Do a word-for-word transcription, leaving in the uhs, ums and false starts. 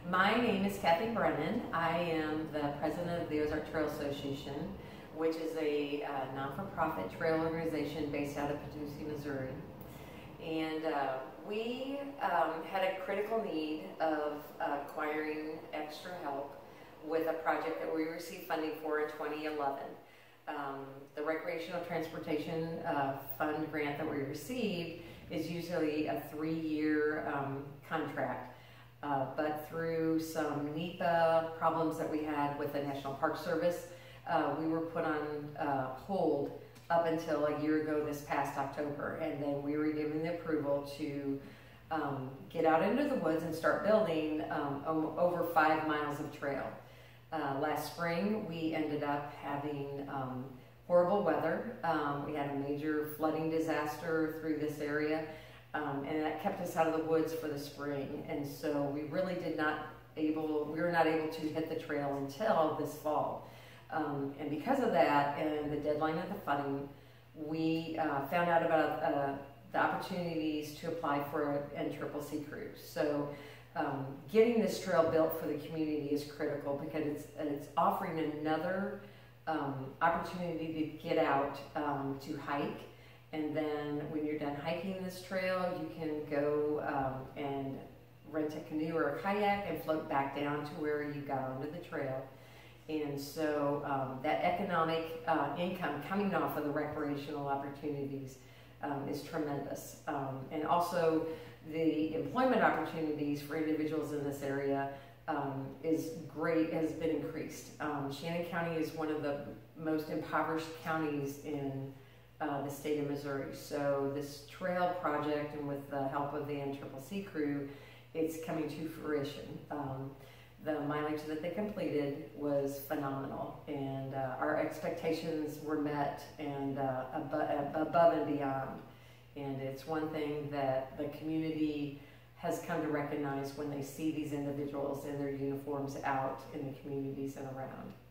My name is Kathy Brennan. I am the president of the Ozark Trail Association, which is a uh, non-for-profit trail organization based out of Potosi, Missouri. And uh, we um, had a critical need of uh, acquiring extra help with a project that we received funding for in twenty eleven. Um, the Recreational Transportation uh, Fund grant that we received is usually a three-year um, contract. Uh, but through some NEPA problems that we had with the National Park Service, uh, we were put on uh, hold up until a year ago this past October, and then we were given the approval to um, get out into the woods and start building um, over five miles of trail. Uh, last spring we ended up having um, horrible weather. Um, we had a major flooding disaster through this area. Um, and that kept us out of the woods for the spring, and so we really did not able, we were not able to hit the trail until this fall. Um, and because of that and the deadline of the funding, we uh, found out about uh, the opportunities to apply for an N C C C cruise. So um, getting this trail built for the community is critical because it's, it's offering another um, opportunity to get out um, to hike. And then when you're done hiking this trail, you can go um, and rent a canoe or a kayak and float back down to where you got onto the trail. And so um, that economic uh, income coming off of the recreational opportunities um, is tremendous. Um, and also the employment opportunities for individuals in this area um, is great, has been increased. Um, Shannon County is one of the most impoverished counties in Uh, the state of Missouri. So this trail project, and with the help of the N C C C crew, it's coming to fruition. Um, the mileage that they completed was phenomenal, and uh, our expectations were met and uh, above, above and beyond. And it's one thing that the community has come to recognize when they see these individuals in their uniforms out in the communities and around.